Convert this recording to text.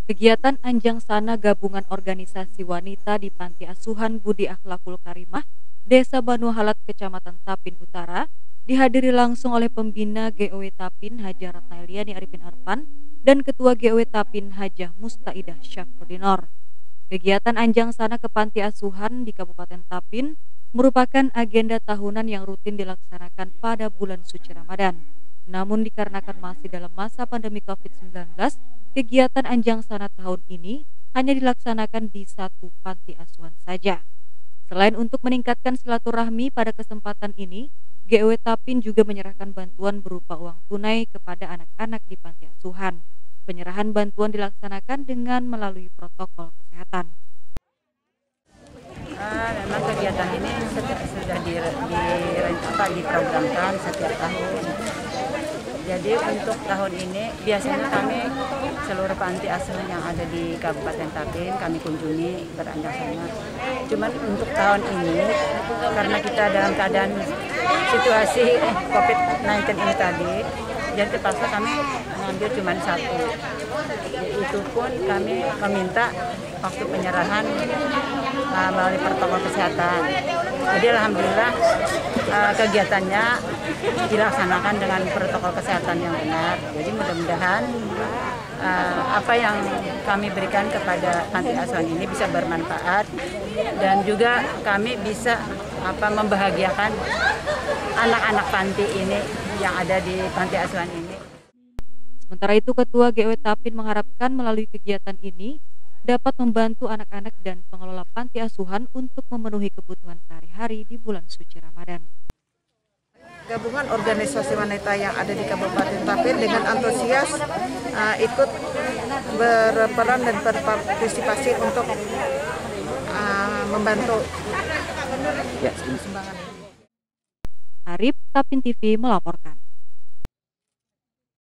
Kegiatan Anjang Sana gabungan organisasi wanita di Panti Asuhan Budi Akhlakul Karimah, Desa Banu Halat, Kecamatan Tapin Utara, dihadiri langsung oleh pembina GOW Tapin Hajah Ratnailiani Arifin Arfan dan Ketua GOW Tapin Hajah Mustaidah Syafrudinor. Kegiatan Anjang Sana ke Panti Asuhan di Kabupaten Tapin merupakan agenda tahunan yang rutin dilaksanakan pada bulan suci Ramadan. Namun dikarenakan masih dalam masa pandemi COVID-19, kegiatan Anjang Sana tahun ini hanya dilaksanakan di satu panti asuhan saja. Selain untuk meningkatkan silaturahmi pada kesempatan ini, GOW Tapin juga menyerahkan bantuan berupa uang tunai kepada anak-anak di panti asuhan. Penyerahan bantuan dilaksanakan dengan melalui protokol kesehatan. Memang kegiatan ini sudah diprogramkan setiap tahun. Jadi untuk tahun ini biasanya kami seluruh panti asuhan yang ada di Kabupaten Tapin kami kunjungi beranjak sana. Cuman untuk tahun ini karena kita dalam keadaan situasi COVID-19 ini tadi, jadi terpaksa kami mengambil cuma satu. Itu pun kami meminta waktu penyerahan melalui protokol kesehatan. Jadi alhamdulillah kegiatannya dilaksanakan dengan protokol kesehatan yang benar. Jadi mudah-mudahan apa yang kami berikan kepada panti asuhan ini bisa bermanfaat dan juga kami bisa membahagiakan anak-anak panti ini yang ada di panti asuhan ini. Sementara itu, Ketua GOW Tapin mengharapkan melalui kegiatan ini dapat membantu anak-anak dan pengelola panti asuhan untuk memenuhi kebutuhan sehari-hari di bulan suci Ramadan. Gabungan organisasi wanita yang ada di Kabupaten Tapin dengan antusias ikut berperan dan berpartisipasi untuk membantu sumbangan. Arif, Tapin TV melaporkan.